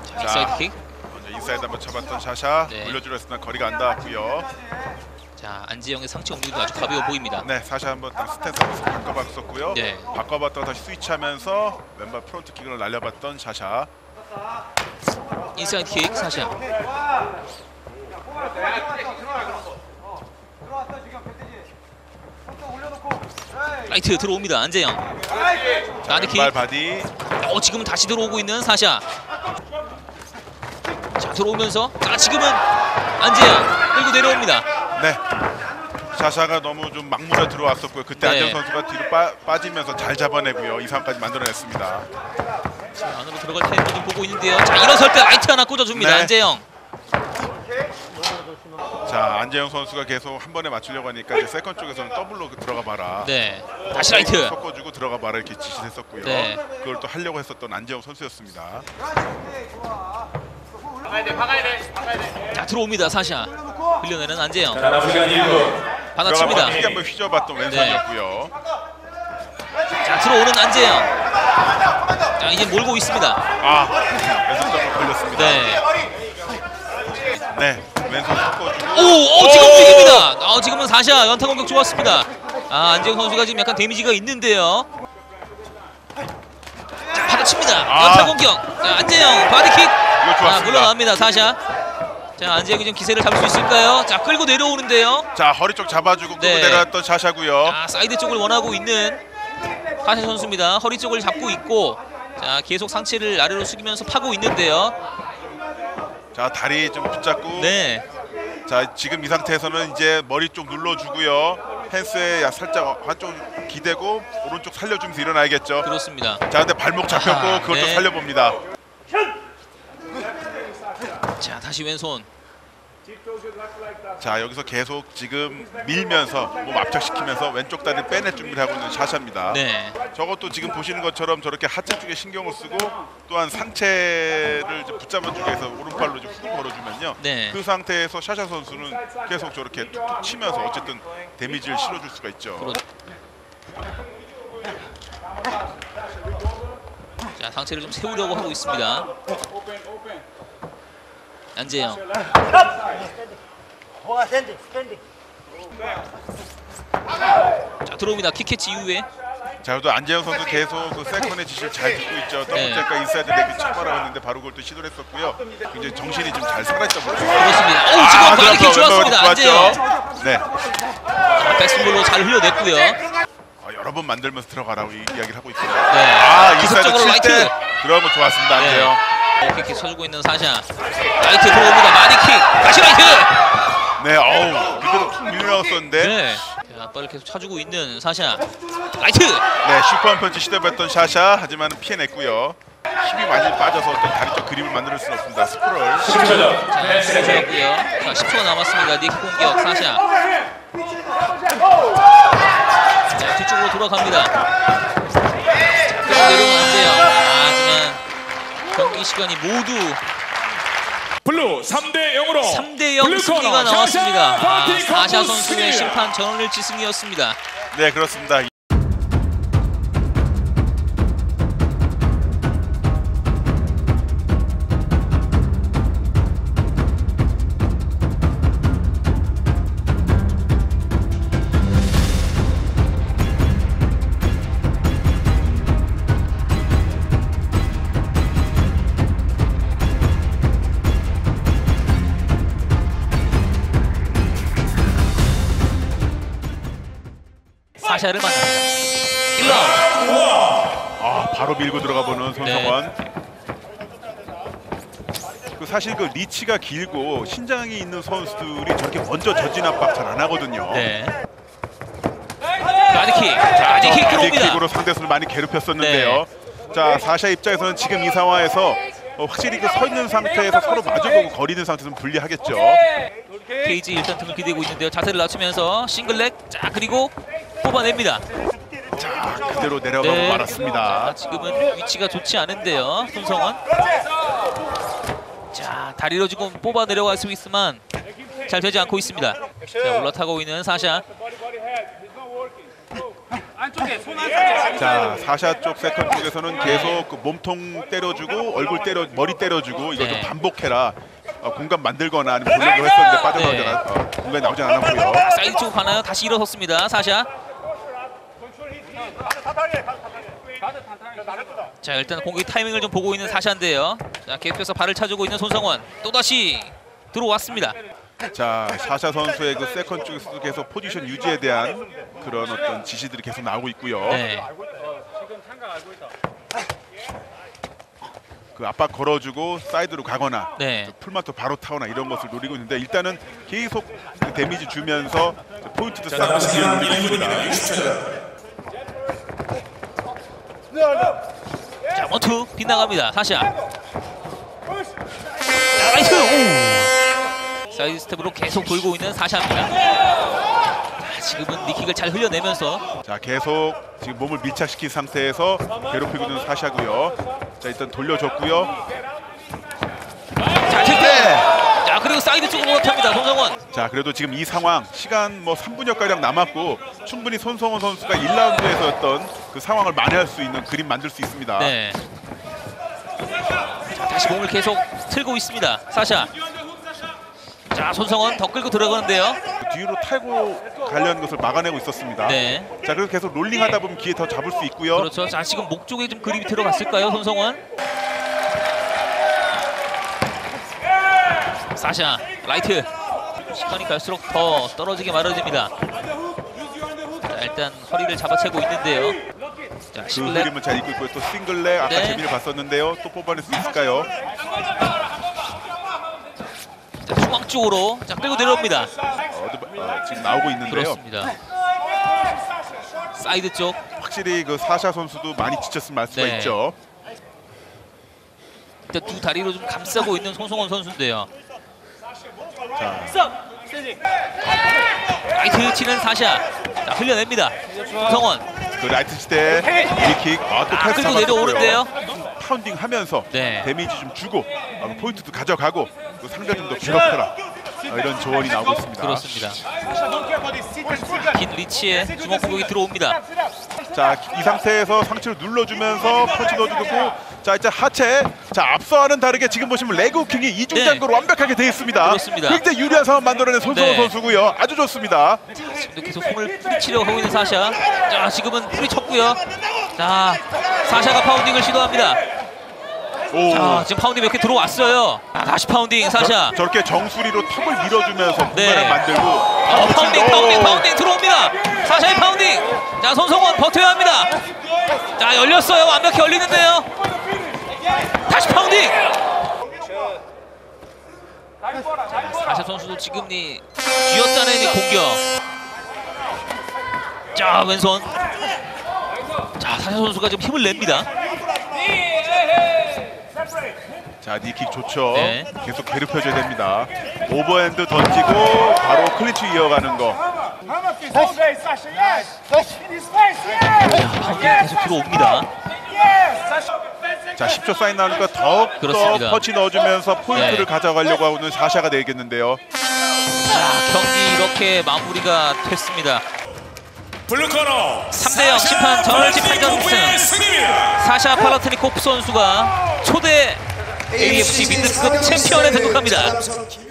자, 인사이드 킥. 먼저 인사이드 한번 쳐봤던 샤샤. 네. 올려주려 했으나 거리가 안 닿았고요. 자, 안재영의 상체 옮기도 아주 가벼워 보입니다. 네, 사샤 한번 스탠스 한번 바꿔봤었고요. 네. 바꿔봤다가 다시 스위치하면서 왼발 프론트 킥을 날려봤던 샤샤. 인사이드 킥 사샤. 라이트 들어옵니다. 안재영. 바디킥. 왼발 바디. 지금은 다시 들어오고 있는 사샤. 자, 들어오면서 지금은 안재영 끌고 내려옵니다. 네. 샤샤가 너무 좀 막물어 들어왔었고요. 그때 네. 안재영 선수가 뒤로 빠지면서 잘 잡아내고요. 이 상황까지 만들어냈습니다. 자, 안으로 들어갈 테이블 좀 보고 있는데요. 자, 일어설 때 라이트 하나 꽂아줍니다. 네. 안재영. 자, 안재영 선수가 계속 한 번에 맞추려고 하니까 이제 세컨 쪽에서는 더블로 들어가 봐라. 네. 다시 라이트. 섞어주고 들어가 봐라 이렇게 지시했었고요. 네. 그걸 또 하려고 했었던 안재영 선수였습니다. 자, 들어옵니다. 사샤. 흘려내는 안재영. 자, 남은 시간 1분. 받아칩니다. 크게 한번 휘저어봤던 왼손이었고요. 자, 들어오는 안재영. 자, 이제 몰고 있습니다. 왼손 걸렸습니다. 네. 네, 왼손 섞어주고. 지금 움직입니다. 지금은 사샤 연타 공격 좋았습니다. 안재영 선수가 지금 약간 데미지가 있는데요. 자, 받아칩니다. 연타 공격. 자, 안재영 바디킥. 이거 좋았습니다. 물러납니다. 사샤. 자, 안재영이 좀 기세를 잡을 수 있을까요? 자, 끌고 내려오는데요. 자, 허리 쪽 잡아주고 끌고 네. 내려갔던 샤샤고요. 사이드 쪽을 원하고 있는 사샤 선수입니다. 허리 쪽을 잡고 있고, 자, 계속 상체를 아래로 숙이면서 파고 있는데요. 자, 다리 좀 붙잡고. 네. 자, 지금 이 상태에서는 이제 머리 쪽 눌러주고요. 펜스에 살짝 한쪽 기대고 오른쪽 살려주면서 일어나야겠죠. 그렇습니다. 자, 근데 발목 잡혔고 그걸 또 네. 살려봅니다. 자, 다시 왼손. 자, 여기서 계속 지금 밀면서 몸 압착시키면서 왼쪽 다리를 빼낼 준비를 하고 있는 샤샤입니다. 네. 저것도 지금 보시는 것처럼 저렇게 하체 쪽에 신경을 쓰고 또한 상체를 붙잡아주기 위해서 오른팔로 좀 훅을 걸어주면요. 네. 그 상태에서 샤샤 선수는 계속 저렇게 툭툭 치면서 어쨌든 데미지를 실어줄 수가 있죠. 자, 상체를 좀 세우려고 하고 있습니다. 안재영. 자, 들어옵니다. 킥캐치 이후에. 자, 그래도 안재영 선수 계속 그 세컨의 지시를 잘 듣고 있죠. 더블잭과 인사이드 레그 쳐봐라고 했는데 바로 그걸 또 시도를 했었고요. 굉장히 정신이 좀 잘 살아있다 보입니다. 그렇습니다. 지금 바디킥 좋았습니다. 안재영. 네. 백스볼로 잘 흘려냈고요. 여러 번 만들면서 들어가라고 이야기를 하고 있고요. 네. 인사이드 기습적으로 칠 라이트. 때 들어간 거 좋았습니다. 안재영. 킥 쳐주고 있는 사샤. 라이트 들어옵니다. 바디킥. 다시 라이트. 네, 그대로 툭 밀려나왔었는데. 네. 자, 앞발을 계속 쳐주고 있는 사샤. 라이트. 네, 슈퍼한 펀치 시도해봤던 샤샤. 하지만 피해냈고요. 힘이 많이 빠져서 어떤 다리 쪽 그림을 만들 수는 없습니다. 스크롤. 10초전. 자, 좋았고요. 자, 10초가 남았습니다. 니킥 공격 사샤. 자, 뒤쪽으로 돌아갑니다. 자, 끌어내려오는 안재영. 하지만 경기 시간이 모두 블루 3대 0으로 3대 0 승리가 나왔습니다. 사샤 선수의 심판 전원일치 승리였습니다. 네, 그렇습니다. 사샤를 만납니다. 1라운드. 바로 밀고 들어가 보는 손성원. 그 사실 그 리치가 길고 신장이 있는 선수들이 저렇게 먼저 전진 압박 잘 안 하거든요. 네. 바디킥. 바디킥 들어옵니다. 바디킥으로 상대수를 많이 괴롭혔었는데요. 자, 사샤 입장에서는 지금 이 상황에서 확실히 그 서 있는 상태에서 서로 마주보고 거리는 상태에서는 불리하겠죠. 케이지 일단 틈을 기대고 있는데요. 자세를 낮추면서 싱글렉. 자, 그리고 뽑아냅니다. 자, 그대로 내려가고 말았습니다. 자, 지금은 위치가 좋지 않은데요. 손성원. 자, 다리로 지금 뽑아 내려갈 수 있지만 잘 되지 않고 있습니다. 자, 올라타고 있는 사샤. 자, 사샤 쪽 세컨 쪽에서는 계속 그 몸통 때려주고 머리 때려주고 이걸 좀 네. 반복해라. 공간 만들거나 아니면 보려고 했었는데 빠져나오잖아. 공간이 나오지 않았고요. 사이드 쪽으로 가나요? 다시 일어섰습니다. 사샤. 자, 일단 공격 타이밍을 좀 보고 있는 사샤인데요. 자, 계속해서 발을 차주고 있는 손성원. 또다시 들어왔습니다. 자, 사샤 선수의 그 세컨 쪽에서도 계속 포지션 유지에 대한 그런 어떤 지시들이 계속 나오고 있고요. 네. 그 압박 걸어주고 사이드로 가거나 네. 풀마토 바로 타거나 이런 것을 노리고 있는데 일단은 계속 그 데미지 주면서 포인트도 쌓고 남은 기회를 시간 노리고 1분이나 있습니다. 60초다. 자, 원투 빗나갑니다. 사샤. 자, 라이트. 오. 사이드 스텝으로 계속 돌고 있는 사샤입니다. 자, 지금은 니킥을 잘 흘려내면서 자, 계속 지금 몸을 밀착시킨 상태에서 괴롭히고 있는 사샤고요. 자, 일단 돌려줬고요. 자, tilted. 자, 그리고 사이드 쪽으로 못합니다. 손성원. 자, 그래도 지금 이 상황 시간 뭐 3분여 가량 남았고 충분히 손성원 선수가 1라운드에서였던 그 상황을 만회할 수 있는 그림 만들 수 있습니다. 네. 자, 다시 몸을 계속 틀고 있습니다. 사샤. 자, 손성원 더 끌고 들어가는데요. 뒤로 탈고 가려는 것을 막아내고 있었습니다. 네. 자, 그래서 계속 롤링하다 보면 기회 더 잡을 수 있고요. 그렇죠. 자, 지금 목 쪽에 좀 그립이 들어갔을까요, 손성원? 사샤, 라이트. 시간이 갈수록 더 떨어지게 마련됩니다. 자, 일단 허리를 잡아채고 있는데요. 자, 그 싱글렛. 그림은 잘 읽고 있고요. 또 싱글렉 아까 네. 재미를 봤었는데요. 또 뽑아낼 수 있을까요? 자, 중앙 쪽으로 자, 끌고 내려옵니다. 지금 나오고 있는데요. 그렇습니다. 사이드 쪽. 확실히 그 사샤 선수도 많이 지쳤으면 알 수가 네. 있죠. 일단 두 다리로 좀 감싸고 있는 손성원 선수인데요. 자, 라이트 치는 사샤. 자, 흘려냅니다. 손성원. 그 라이트 시대 리킥 또 패스 끌고 잡았고요. 내려오는데요. 파운딩 하면서 네. 데미지 좀 주고 포인트도 가져가고 또 상대 좀 더 괴롭혀라. 이런 조언이 나오고 있습니다. 그렇습니다. 긴 리치에 주먹 공격이 들어옵니다. 자, 이 상태에서 상체를 눌러주면서 펀치 넣어주고 자, 이제 하체. 자, 앞서와는 다르게 지금 보시면 레그 킹이 이중장거로 완벽하게 되어 있습니다. 그렇습니다. 굉장히 유리한 상황 만들어낸 손성원 네. 선수고요. 아주 좋습니다. 지금도 계속 손을 뿌리치려고 하고 있는 사샤. 자, 지금은 뿌리쳤고요. 자, 사샤가 파운딩을 시도합니다. 오. 자, 지금 파운딩 몇 개 들어왔어요. 아, 다시 파운딩 사샤. 저렇게 정수리로 턱을 밀어주면서 네. 공간을 만들고 파운딩 들어옵니다. 사샤의 파운딩. 자, 손성원 버텨야 합니다. 자, 열렸어요. 완벽히 열리는데요. 다시 파운딩. 자, 사샤 선수도 지금 이 쥐어짜내는 이 공격. 자, 왼손. 자, 사샤 선수가 지금 힘을 냅니다. 자, 니킥 좋죠. 네. 계속 괴롭혀줘야 됩니다. 오버핸드 던지고 바로 클린치 이어가는 거. 파운딩 계속 들어옵니다. 자, 10초 사인 나오니까 더욱더 그렇습니다. 펀치 넣어주면서 포인트를 네. 가져가려고 하는 사샤가 되겠는데요. 자, 경기 이렇게 마무리가 됐습니다. 블루코너 3대0 심판 전월지 판정 승. 사샤 팔라트니코프 선수가 초대 AFC 미드급 챔피언에 등극합니다.